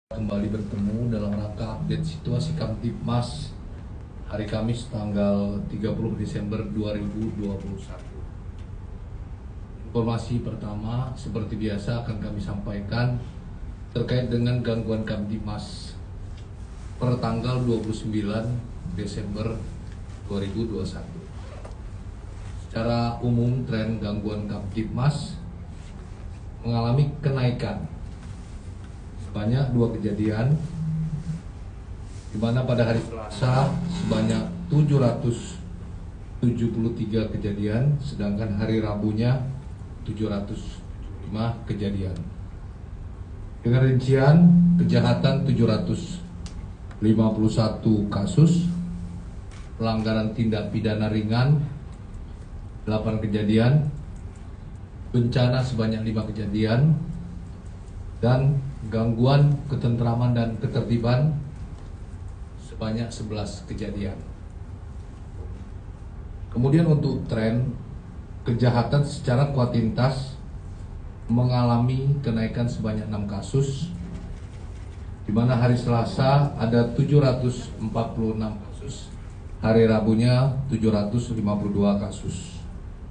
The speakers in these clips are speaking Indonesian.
Kembali bertemu dalam rangka update situasi Kamtibmas hari Kamis tanggal 30 Desember 2021. Informasi pertama seperti biasa akan kami sampaikan terkait dengan gangguan Kamtibmas per tanggal 29 Desember 2021. Secara umum tren gangguan Kamtibmas mengalami kenaikan sebanyak 2 kejadian, di mana pada hari Selasa sebanyak 773 kejadian, sedangkan hari Rabunya 705 kejadian. Dengan rincian kejahatan 751 kasus, pelanggaran tindak pidana ringan 8 kejadian, bencana sebanyak 5 kejadian, dan gangguan ketentraman dan ketertiban sebanyak 11 kejadian. Kemudian untuk tren kejahatan secara kuantitas mengalami kenaikan sebanyak 6 kasus, di mana hari Selasa ada 746 kasus, hari Rabunya 752 kasus.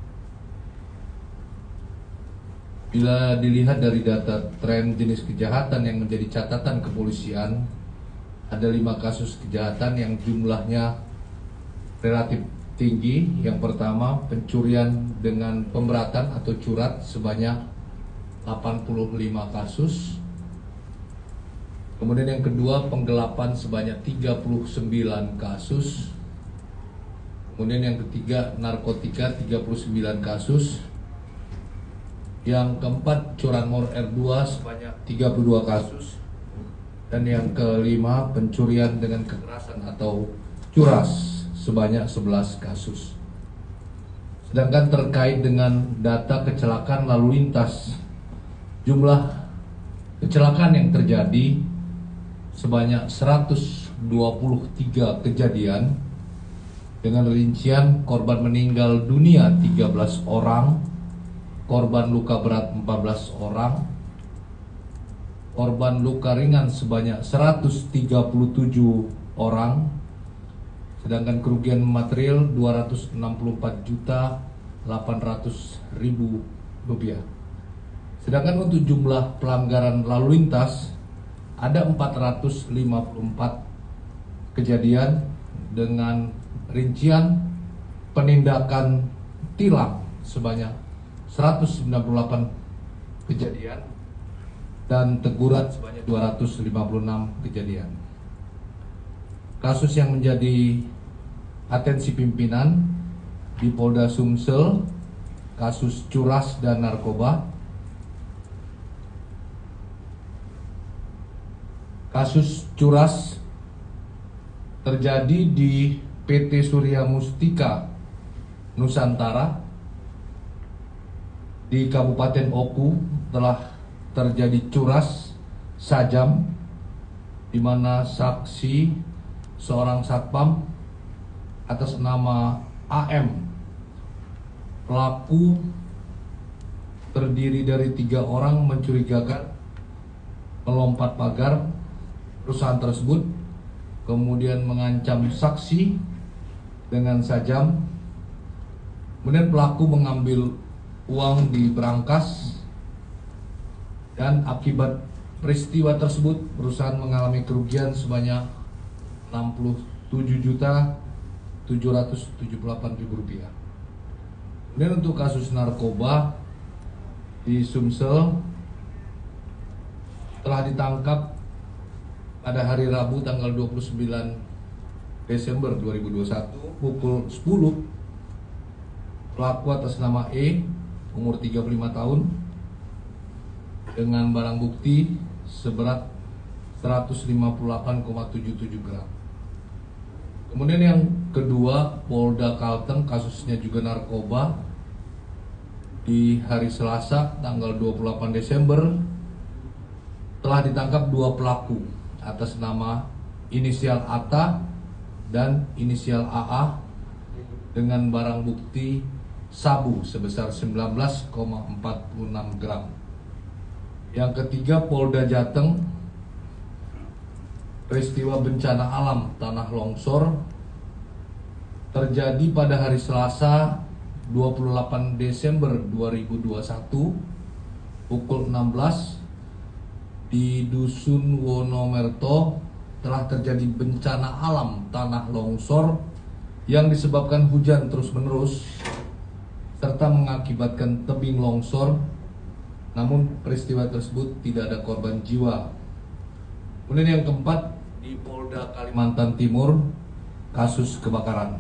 Bila dilihat dari data tren jenis kejahatan yang menjadi catatan kepolisian, ada 5 kasus kejahatan yang jumlahnya relatif tinggi. Yang pertama, pencurian dengan pemberatan atau curat sebanyak 85 kasus. Kemudian yang kedua, penggelapan sebanyak 39 kasus. Kemudian yang ketiga, narkotika 39 kasus. Yang keempat, curanmor R2 sebanyak 32 kasus. Dan yang kelima, pencurian dengan kekerasan atau curas sebanyak 11 kasus. Sedangkan terkait dengan data kecelakaan lalu lintas, jumlah kecelakaan yang terjadi sebanyak 123 kejadian, dengan rincian korban meninggal dunia 13 orang, korban luka berat 14 orang, korban luka ringan sebanyak 137 orang, sedangkan kerugian material 264.800.000 rupiah. Sedangkan untuk jumlah pelanggaran lalu lintas ada 454 kejadian dengan rincian penindakan tilang sebanyak 198 kejadian dan teguran sebanyak 256 kejadian. Kasus yang menjadi atensi pimpinan di Polda Sumsel, kasus curas dan narkoba. Kasus curas terjadi di PT Surya Mustika Nusantara di Kabupaten Oku. Telah terjadi curas sajam, di mana saksi seorang satpam atas nama AM, pelaku terdiri dari 3 orang, mencurigakan melompat pagar perusahaan tersebut, kemudian mengancam saksi dengan sajam. Kemudian pelaku mengambil uang di brankas, dan akibat peristiwa tersebut perusahaan mengalami kerugian sebanyak 67.778.000 rupiah. Kemudian untuk kasus narkoba di Sumsel, telah ditangkap pada hari Rabu tanggal 29 Desember 2021 pukul 10 pelaku atas nama E, umur 35 tahun, dengan barang bukti seberat 158,77 gram. Kemudian yang kedua, Polda Kalteng, kasusnya juga narkoba. Di hari Selasa tanggal 28 Desember telah ditangkap 2 pelaku atas nama inisial ATA dan inisial AA dengan barang bukti sabu sebesar 19,46 gram. Yang ketiga, Polda Jateng peristiwa bencana alam tanah longsor terjadi pada hari Selasa 28 Desember 2021 pukul 16 di Dusun Wonomerto. Telah terjadi bencana alam tanah longsor yang disebabkan hujan terus-menerus serta mengakibatkan tebing longsor. Namun peristiwa tersebut tidak ada korban jiwa. Kemudian yang keempat, di Polda Kalimantan Timur, kasus kebakaran.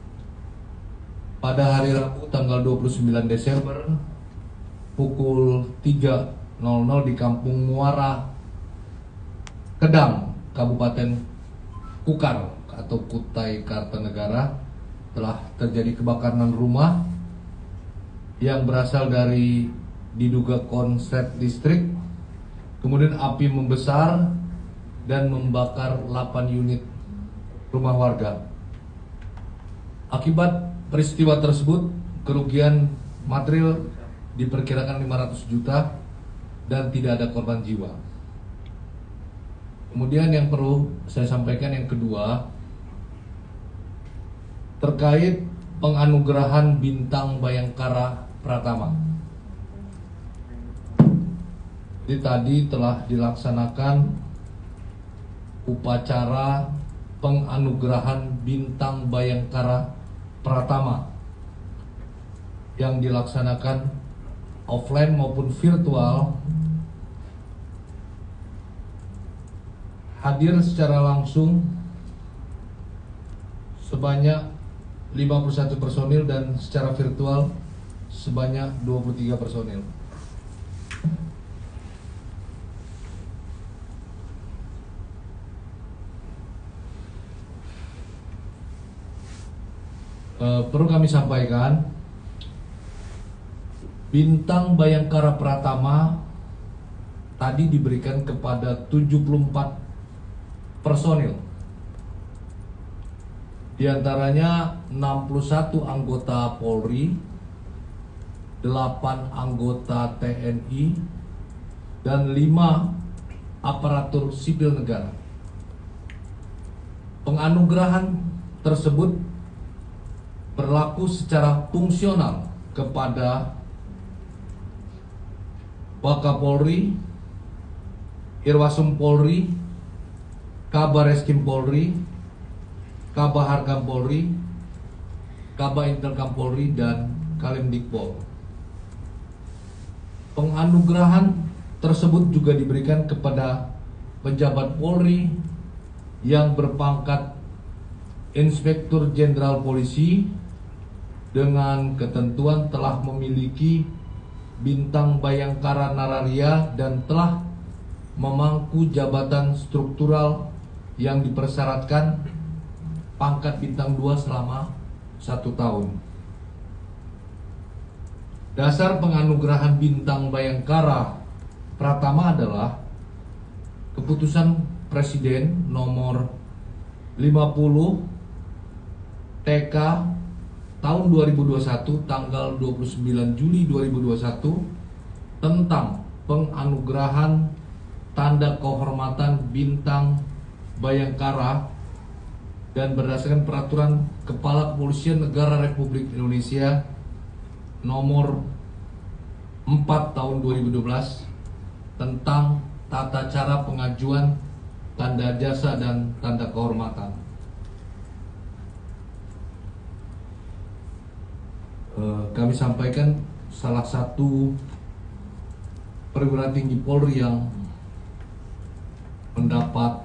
Pada hari Rabu tanggal 29 Desember pukul 3.00 di Kampung Muara Kedang, Kabupaten Kukar atau Kutai Kartanegara, telah terjadi kebakaran rumah yang berasal dari diduga konslet listrik. Kemudian api membesar dan membakar 8 unit rumah warga. Akibat peristiwa tersebut, kerugian material diperkirakan 500 juta dan tidak ada korban jiwa. Kemudian yang perlu saya sampaikan yang kedua, terkait penganugerahan Bintang Bayangkara Pratama. Jadi tadi telah dilaksanakan upacara penganugerahan Bintang Bayangkara Pratama yang dilaksanakan offline maupun virtual. Hadir secara langsung sebanyak 51 personil dan secara virtual sebanyak 23 personil. Perlu kami sampaikan, Bintang Bayangkara Pratama tadi diberikan kepada 74 personil. Di antaranya 61 anggota Polri, 8 anggota TNI, dan 5 aparatur sipil negara. Penganugerahan tersebut berlaku secara fungsional kepada Wakapolri, Irwasum Polri, Kabar Eskrim Polri, Kabah Harkam Polri, Kabah Intelkam Polri, dan Kalimdikpol. Penganugerahan tersebut juga diberikan kepada pejabat Polri yang berpangkat Inspektur Jenderal Polisi dengan ketentuan telah memiliki Bintang Bayangkara Nararia dan telah memangku jabatan struktural yang dipersyaratkan pangkat bintang 2 selama 1 tahun. Dasar penganugerahan Bintang Bayangkara Pratama adalah keputusan Presiden nomor 50 TK tahun 2021 tanggal 29 Juli 2021 tentang penganugerahan tanda kehormatan Bintang Bayangkara dan berdasarkan peraturan Kepala Kepolisian Negara Republik Indonesia nomor 4 tahun 2012 tentang tata cara pengajuan tanda jasa dan tanda kehormatan. Kami sampaikan salah satu perwira tinggi Polri yang mendapat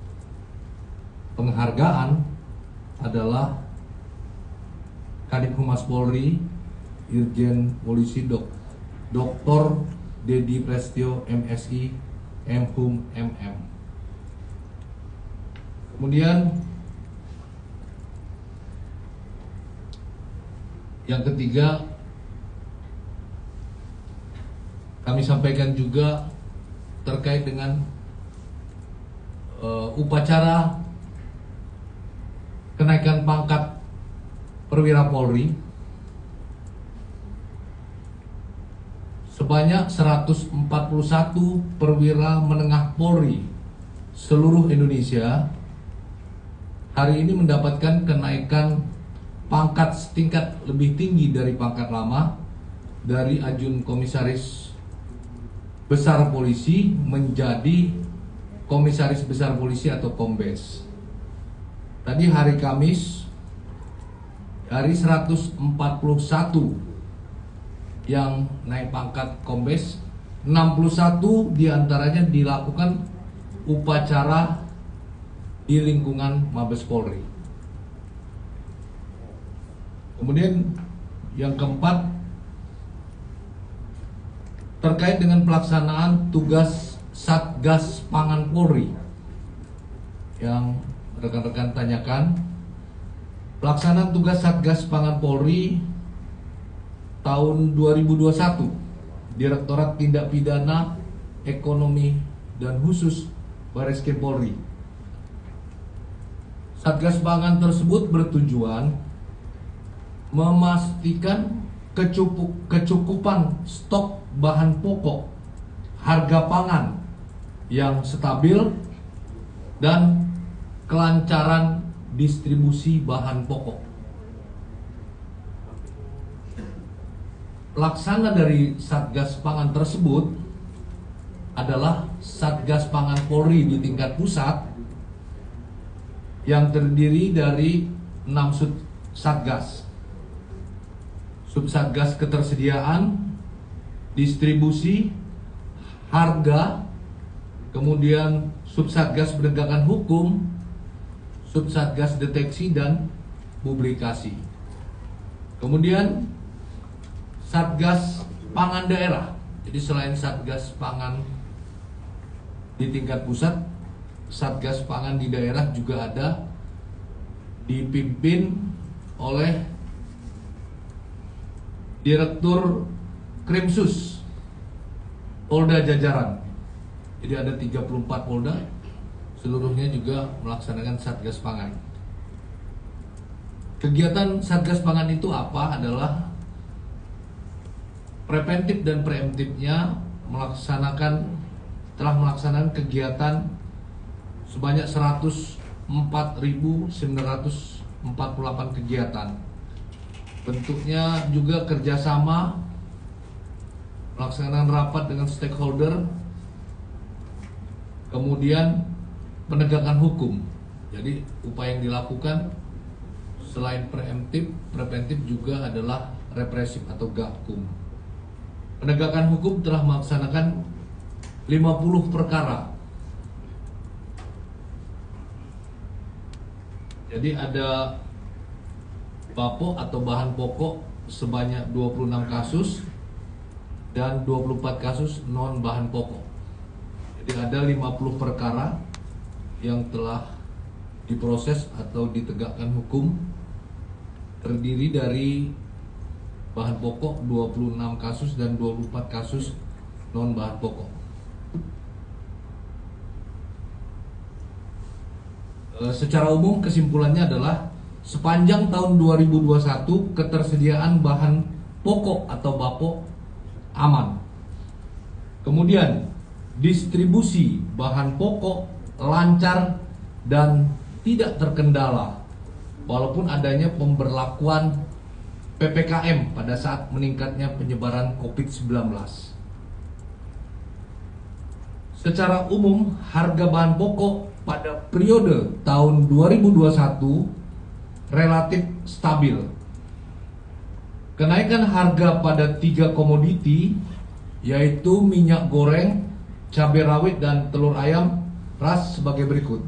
penghargaan adalah Kadif Humas Polri Irjen Polisi Dr. Dedi Prestio MSI Mhum MM. Kemudian yang ketiga, kami sampaikan juga terkait dengan upacara kenaikan pangkat perwira Polri sebanyak 141 perwira menengah Polri seluruh Indonesia hari ini mendapatkan kenaikan pangkat setingkat lebih tinggi dari pangkat lama, dari Ajun Komisaris Besar Polisi menjadi Komisaris Besar Polisi atau Kombes. Tadi hari Kamis, dari 141 yang naik pangkat Kombes, 61 diantaranya dilakukan upacara di lingkungan Mabes Polri. Kemudian yang keempat, terkait dengan pelaksanaan tugas Satgas Pangan Polri yang rekan-rekan tanyakan, pelaksanaan tugas Satgas Pangan Polri tahun 2021, Direktorat Tindak Pidana Ekonomi dan Khusus Bareskrim Polri. Satgas Pangan tersebut bertujuan memastikan kecukupan stok bahan pokok, harga pangan yang stabil, dan kelancaran distribusi bahan pokok. Pelaksana dari Satgas Pangan tersebut adalah Satgas Pangan Polri di tingkat pusat yang terdiri dari 6 Satgas. Subsatgas Ketersediaan, Distribusi, Harga, kemudian Subsatgas Penegakan Hukum, Subsatgas Deteksi dan Publikasi. Kemudian Satgas Pangan Daerah. Jadi selain Satgas Pangan di tingkat pusat, Satgas Pangan di daerah juga ada, dipimpin oleh Direktur Krimsus Polda Jajaran. Jadi ada 34 Polda, seluruhnya juga melaksanakan Satgas Pangan. Kegiatan Satgas Pangan itu apa? Adalah preventif dan preemptifnya telah melaksanakan kegiatan sebanyak 104.948 kegiatan. Bentuknya juga kerjasama, pelaksanaan rapat dengan stakeholder, kemudian penegakan hukum. Jadi upaya yang dilakukan selain preventif juga adalah represif atau gakum. Penegakan hukum telah melaksanakan 50 perkara. Jadi ada BAPO atau bahan pokok sebanyak 26 kasus dan 24 kasus non bahan pokok. Jadi ada 50 perkara yang telah diproses atau ditegakkan hukum, terdiri dari bahan pokok 26 kasus dan 24 kasus non bahan pokok. Secara umum kesimpulannya adalah sepanjang tahun 2021 ketersediaan bahan pokok atau BAPO aman. Kemudian distribusi bahan pokok lancar dan tidak terkendala walaupun adanya pemberlakuan PPKM pada saat meningkatnya penyebaran COVID-19. Secara umum harga bahan pokok pada periode tahun 2021 relatif stabil. Kenaikan harga pada 3 komoditi yaitu minyak goreng, cabai rawit dan telur ayam ras sebagai berikut.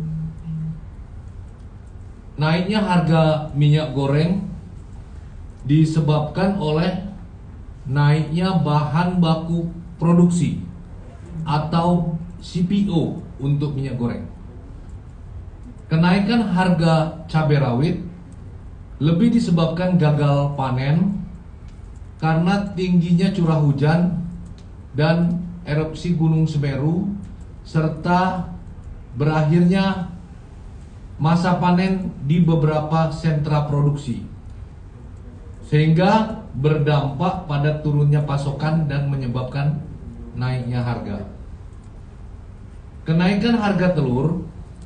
Naiknya harga minyak goreng disebabkan oleh naiknya bahan baku produksi atau CPO untuk minyak goreng. Kenaikan harga cabai rawit lebih disebabkan gagal panen karena tingginya curah hujan dan erupsi Gunung Semeru serta berakhirnya masa panen di beberapa sentra produksi, sehingga berdampak pada turunnya pasokan dan menyebabkan naiknya harga. kenaikan harga telur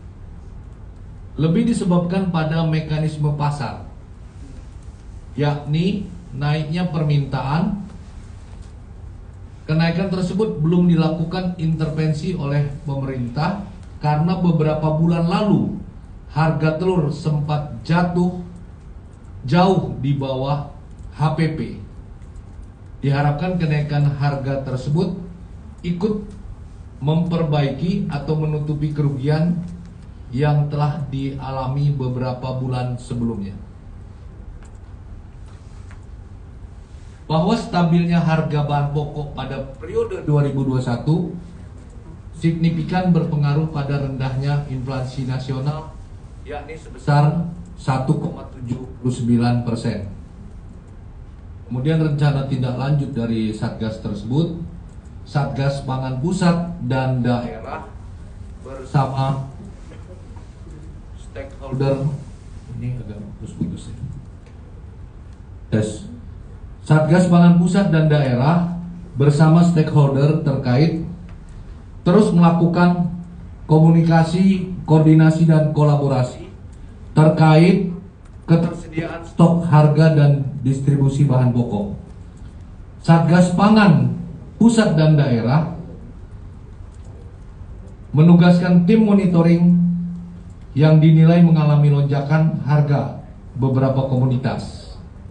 lebih disebabkan pada mekanisme pasar, yakni naiknya permintaan. Kenaikan tersebut belum dilakukan intervensi oleh pemerintah karena beberapa bulan lalu harga telur sempat jatuh jauh di bawah HPP. Diharapkan kenaikan harga tersebut ikut memperbaiki atau menutupi kerugian yang telah dialami beberapa bulan sebelumnya. Bahwa stabilnya harga bahan pokok pada periode 2021 signifikan berpengaruh pada rendahnya inflasi nasional, yakni sebesar 1,79%. Kemudian rencana tindak lanjut dari Satgas tersebut, Satgas Pangan Pusat dan Daerah bersama stakeholder, ini agak putus-putus ya. Satgas Pangan Pusat dan Daerah bersama stakeholder terkait terus melakukan komunikasi, koordinasi dan kolaborasi terkait ketersediaan stok, harga dan distribusi bahan pokok. Satgas Pangan Pusat dan Daerah menugaskan tim monitoring yang dinilai mengalami lonjakan harga beberapa komoditas.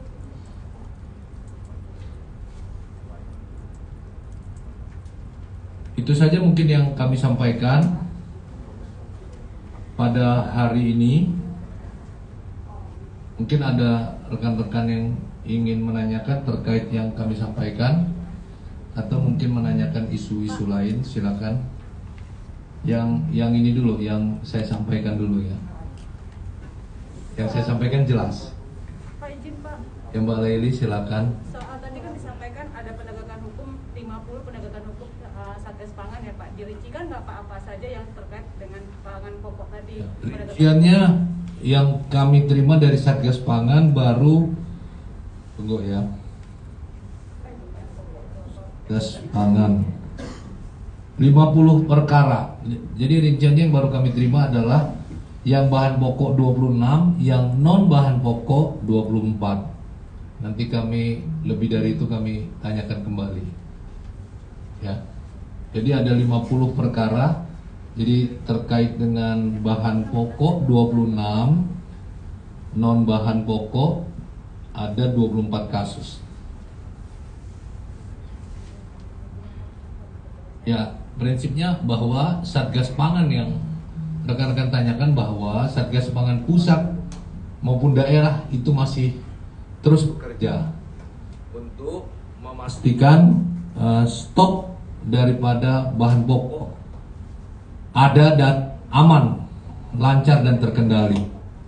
Itu saja mungkin yang kami sampaikan pada hari ini. Mungkin ada rekan-rekan yang ingin menanyakan terkait yang kami sampaikan, atau mungkin menanyakan isu-isu lain, silakan. Yang ini dulu, yang saya sampaikan dulu ya. Yang saya sampaikan jelas. Pak, izin Pak. Ya Mbak Laili, silakan. Soal tadi kan disampaikan ada penegakan hukum, 50 penegakan hukum Satgas Pangan ya Pak. Dirincikan nggak Pak apa saja yang terkait dengan pangan pokok tadi? Rinciannya yang kami terima dari Satgas Pangan baru, tunggu ya, Satgas Pangan 50 perkara. Jadi rinciannya yang baru kami terima adalah yang bahan pokok 26, yang non bahan pokok 24. Nanti kami lebih dari itu kami tanyakan kembali. Ya. Jadi ada 50 perkara. Jadi terkait dengan bahan pokok 26, non bahan pokok ada 24 kasus. Ya, prinsipnya bahwa Satgas Pangan yang rekan-rekan tanyakan, bahwa Satgas Pangan Pusat maupun daerah itu masih terus bekerja untuk memastikan stok daripada bahan pokok ada dan aman, lancar dan terkendali.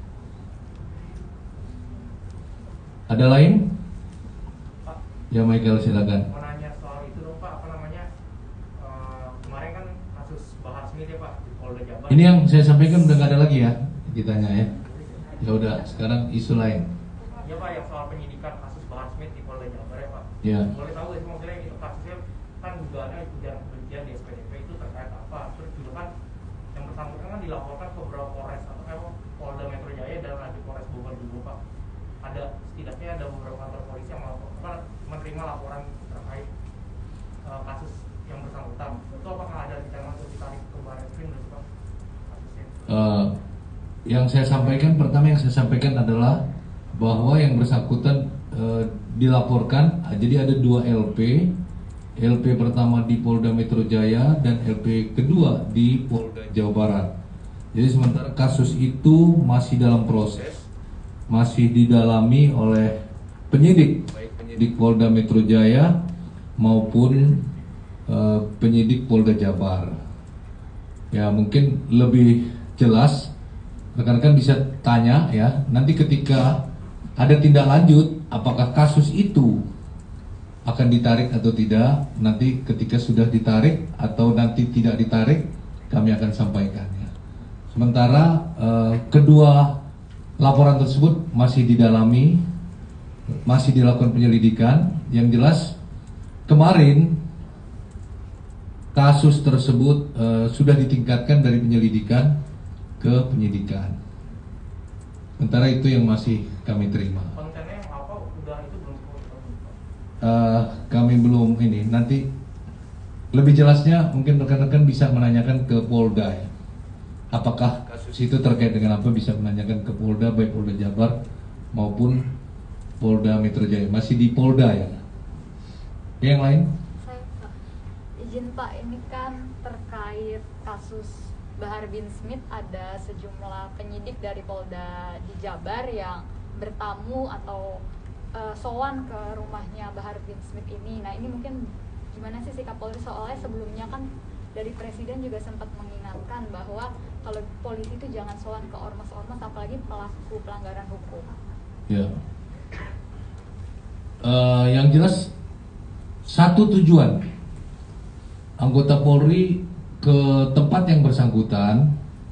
Ada lain? Pak, ya Michael, silakan. menanya soal itu dong Pak, apa namanya, kemarin kan kasus Bahar Smith ya Pak di Polda Jabar. Ini yang saya sampaikan udah nggak ada lagi ya ditanya ya. Ya udah, sekarang isu lain. Ya Pak, yang soal penyidikan kasus Bahar Smith di Polda Jabar ya Pak. Ya. Boleh tahu gak sih maksudnya itu kasusnya kan dugaannya ujaran kebencian di SPDP itu terkait apa? Terus juga kan yang bersangkutan kan dilaporkan ke beberapa Polres atau Polda Metro Jaya dan lagi Polres Bogor juga Pak. Ada setidaknya ada beberapa kantor polisi yang menerima laporan terkait kasus yang bersangkutan. Itu apakah ada rencana untuk ditarik ke Barreskrim dan Pak kasusnya? Yang saya sampaikan, pertama yang saya sampaikan adalah bahwa yang bersangkutan dilaporkan. Jadi ada 2 LP. LP pertama di Polda Metro Jaya dan LP kedua di Polda Jawa Barat. Jadi sementara kasus itu masih dalam proses, masih didalami oleh penyidik, baik penyidik Polda Metro Jaya maupun penyidik Polda Jabar. Ya, mungkin lebih jelas rekan-rekan bisa tanya ya. Nanti ketika ada tindak lanjut, apakah kasus itu akan ditarik atau tidak, nanti ketika sudah ditarik atau nanti tidak ditarik, kami akan sampaikan ya. Sementara kedua laporan tersebut masih didalami, masih dilakukan penyelidikan. Yang jelas kemarin kasus tersebut sudah ditingkatkan dari penyelidikan ke penyidikan. Sementara itu yang masih kami terima. Kontennya yang apa udah itu belum Kami belum ini, nanti lebih jelasnya mungkin rekan-rekan bisa menanyakan ke Polda ya. Apakah kasus itu terkait dengan apa, bisa menanyakan ke Polda, baik Polda Jabar maupun Polda Metro Jaya. Masih di Polda ya. Yang lain? Saya Pak, izin Pak, ini kan terkait kasus Bahar bin Smith, ada sejumlah penyidik dari Polda di Jabar yang bertamu atau sowan ke rumahnya Bahar bin Smith ini. Nah, ini mungkin gimana sih sikap Polri, soalnya sebelumnya kan dari Presiden juga sempat mengingatkan bahwa kalau polisi itu jangan sowan ke ormas-ormas, apalagi pelaku pelanggaran hukum. Ya. Yang jelas satu tujuan anggota Polri ke tempat yang bersangkutan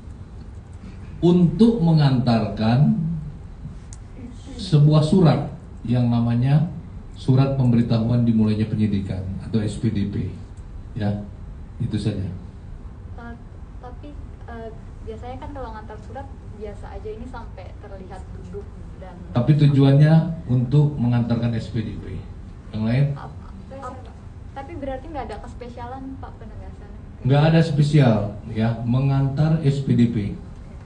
untuk mengantarkan sebuah surat yang namanya surat pemberitahuan dimulainya penyidikan atau SPDP, ya, itu saja. Tapi biasanya kan kalau ngantar surat biasa aja, ini sampai terlihat duduk dan. Tapi tujuannya untuk mengantarkan SPDP. Yang lain? Tapi berarti nggak ada kespesialan Pak penegasan? Nggak ada spesial, ya, mengantar SPDP.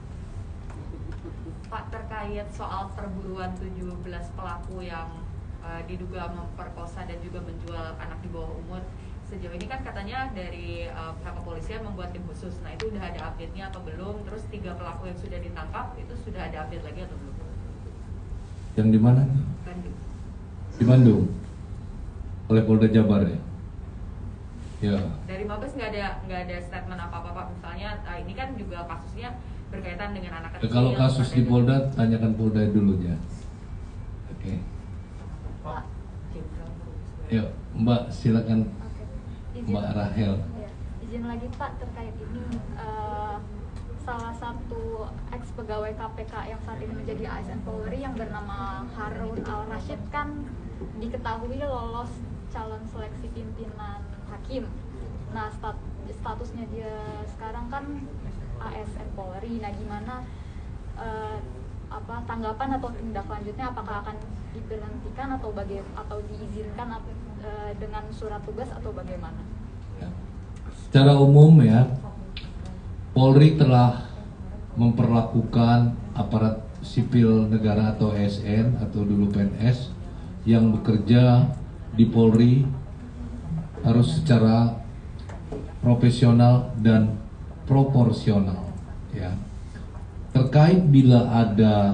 Pak, terkait soal perburuan 17 pelaku yang diduga memperkosa dan juga menjual anak di bawah umur, sejauh ini kan katanya dari pihak kepolisian membuat tim khusus. Nah, itu udah ada update-nya atau belum? Terus 3 pelaku yang sudah ditangkap itu sudah ada update lagi atau belum? Yang di mana? Bandung. Di Bandung. Oleh Polda Jabar ya. Ya. Dari Mabes nggak ada statement apa-apa Pak. Misalnya ini kan juga kasusnya berkaitan dengan anak kecil. Kalau kasus di Polda, tanyakan Polda dulunya. Oke. Pak. Yuk, Mbak silakan. Oke. Mbak Rahel. Ya, izin lagi Pak terkait ini, salah satu ex pegawai KPK yang saat ini menjadi ASN Polri yang bernama Harun Al-Rashid kan diketahui lolos calon seleksi pimpinan hakim. Nah, statusnya dia sekarang kan ASN Polri. Nah, gimana tanggapan atau tindak lanjutnya, apakah akan diberhentikan atau diizinkan dengan surat tugas atau bagaimana? Ya. Secara umum ya, Polri telah memperlakukan aparat sipil negara atau ASN atau dulu PNS yang bekerja di Polri harus secara profesional dan proporsional, ya. Terkait bila ada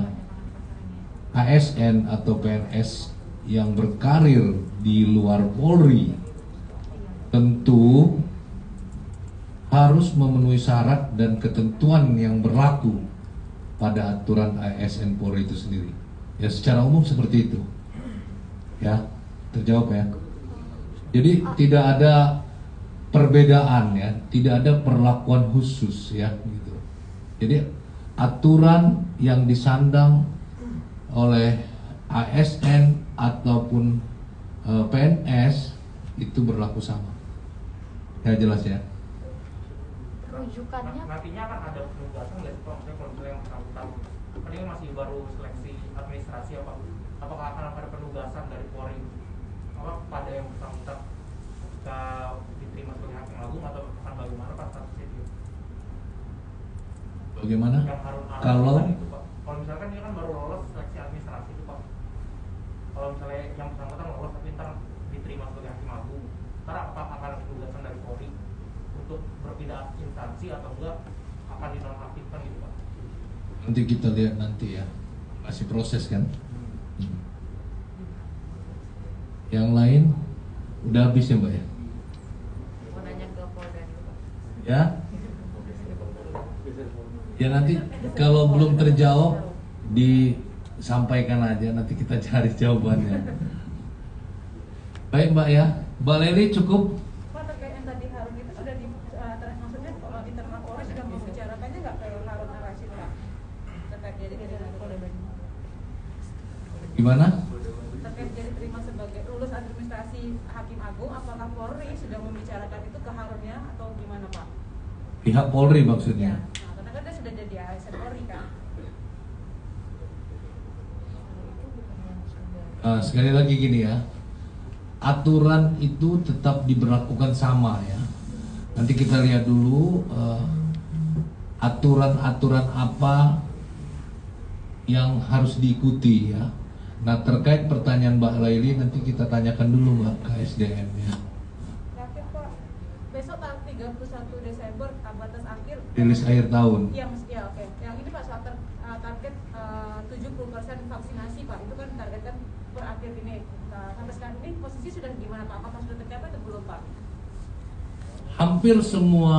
ASN atau PNS yang berkarir di luar Polri, tentu harus memenuhi syarat dan ketentuan yang berlaku pada aturan ASN Polri itu sendiri. Ya, secara umum seperti itu. Ya, terjawab ya. Jadi tidak ada perbedaan ya, tidak ada perlakuan khusus ya gitu. Jadi aturan yang disandang oleh ASN ataupun PNS itu berlaku sama. Ya, jelas ya. Rujukannya nantinya akan ada penugasan nggak sih Pak? Maksudnya kalau misalnya yang bersangkutan ini masih baru seleksi administrasi apakah akan ada penugasan dari Polri pada yang bersangkutan ketika diterima sebagai hakim agung, atau akan bagaimana Pak statusnya itu? Bagaimana? Yang Kalau itu, Pak. Kalau misalkan dia kan baru lolos seleksi administrasi itu Pak. Kalau misalnya yang bersangkutan lolos tapi ntar diterima sebagai hakim agung, ntar apa akan ada penugasan dari Polri untuk berpindah instansi atau enggak akan dinonaktifkan gitu Pak? nanti kita lihat nanti ya, masih proses kan. Yang lain udah habis ya Mbak ya? Mau nanya ke Polda dulu Pak. Ya? Ya nanti kalau belum terjawab disampaikan aja, nanti kita cari jawabannya. Baik Mbak ya, Mbak Leli cukup. Pak, terkait yang tadi Harun itu sudah maksudnya internal Polri sudah membicarakannya nggak ke Harun Al-Rashid Pak? Terkait jadi Polda Bandung. Gimana? Terkait jadi terima sebagai lulus administrasi hakim agung, apakah Polri sudah membicarakan itu ke Harunnya atau Pihak Polri maksudnya. Nah, karena kan dia sudah jadi ASN Polri kan. Sekali lagi gini ya, aturan itu tetap diberlakukan sama ya. Nanti kita lihat dulu aturan-aturan apa yang harus diikuti ya. Nah, terkait pertanyaan Mbak Laili nanti kita tanyakan dulu Mbak ke SDM ya. Terakhir Pak, besok tanggal 31 Desember batas akhir Rilis akhir tahun. ya oke. Yang ini Pak soal target 70% vaksinasi Pak, itu kan targetkan per akhir ini. Nah, sampai sekarang ini posisi sudah gimana Pak? Apakah sudah tercapai atau belum Pak? Hampir semua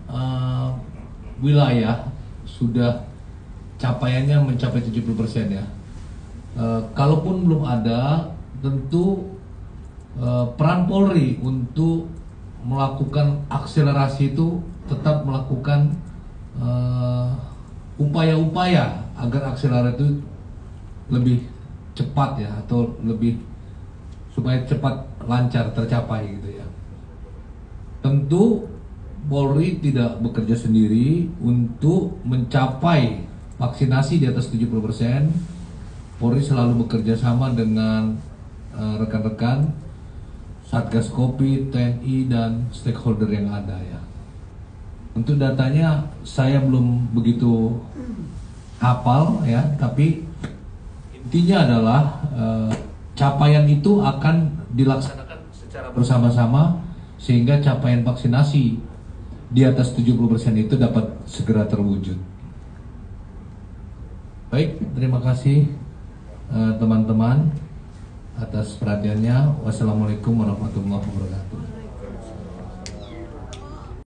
wilayah sudah capaiannya mencapai 70% ya. Kalaupun belum ada, tentu peran Polri untuk melakukan akselerasi itu tetap melakukan upaya-upaya agar akselerasi itu lebih cepat ya, atau lebih supaya cepat lancar tercapai gitu ya. Tentu Polri tidak bekerja sendiri untuk mencapai vaksinasi di atas 70%. Polri selalu bekerja sama dengan rekan-rekan Satgas Covid, TNI, dan stakeholder yang ada ya. Untuk datanya saya belum begitu hafal ya, tapi intinya adalah capaian itu akan dilaksanakan secara bersama-sama sehingga capaian vaksinasi di atas 70% itu dapat segera terwujud. Baik, terima kasih teman-teman atas perhatiannya. Wassalamualaikum warahmatullahi wabarakatuh.